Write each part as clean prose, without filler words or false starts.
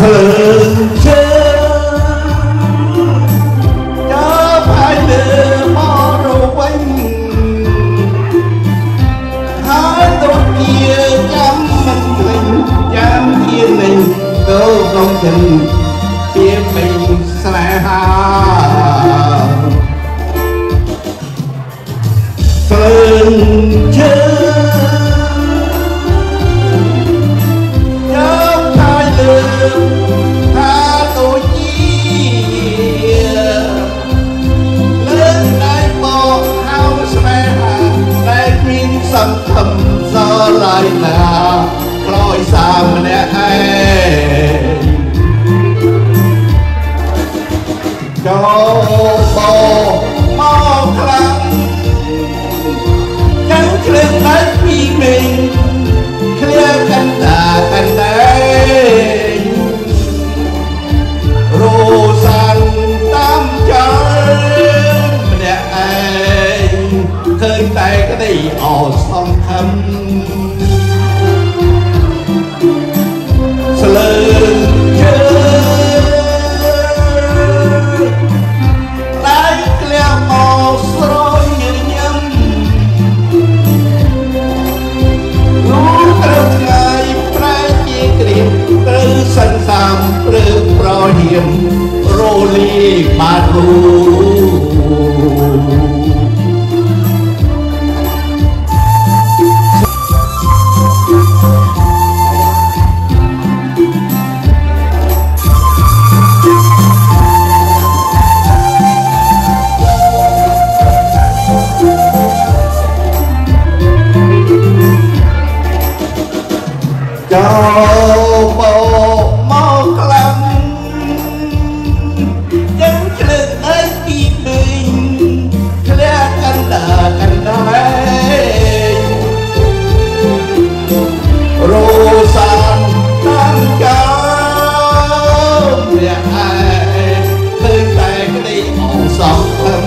sờn chơi cho phải lừa mò rồi quanh hai đôi kia chăm mình chăm thiên mình đâu không tình kia mình sẽ sờn chơi tha tôi chia lên đây bỏ hao xe đây khuyên sầm thầm do lại là lối xa mình hay cho bò mò khăn chẳng lên đấy vì mình clear cánh đây Rosan tam chân để anh khơi tay cái này ở sông thâm sờn chơi tay leo mò sôi như nhâm lũ trâu ngày trái chia kìm từ sân sam từ pro hiểm Rolly Maru cho bộ mò lắm chẳng lực ấy bị mình khẽ cánh đấy Rosan tam chân để ai khơi tay cái đi ổn sóng thân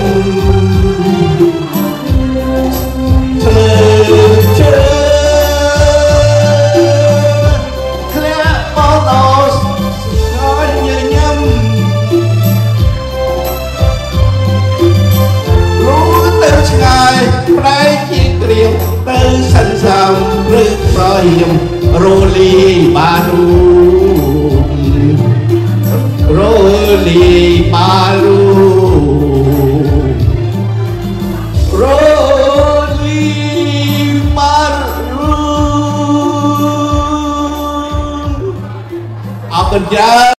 từ sân sầm rực rỡ hiểm Rolly Maru Rolly Maru Rolly Maru. Apa dia?